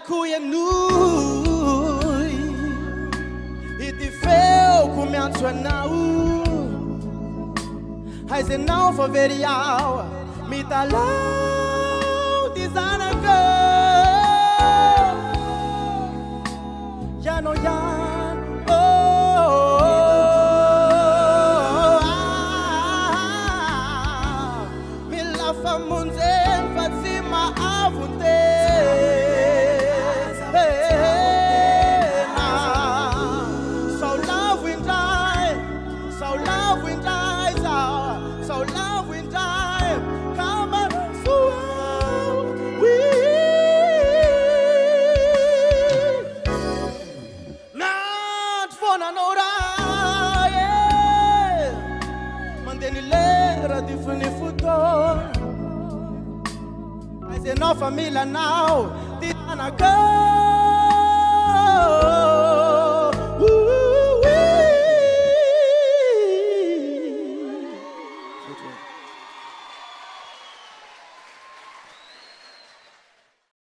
Kuyanui itifeu kumiantsua nau Haise não for verial me talau dizanaka Ya no yan me la famunzen fatima avunte It's enough família now.